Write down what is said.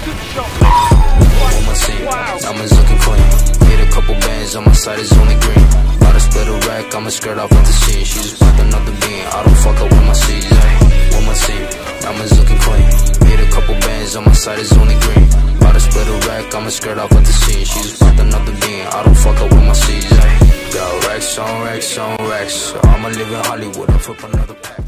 On my team, diamonds looking clean. Made a couple bands on my side is only green. About to split a rack, I'ma skirt off with the scene. She just popped another bean, I don't fuck up with my seeds. On my team, diamonds looking clean. Made a couple bands on my side is only green. About to split a rack, I'ma skirt off with the scene. She just popped another bean, I don't fuck up with my seeds. Got racks on racks on racks, so I'ma live in Hollywood, I flip another pack.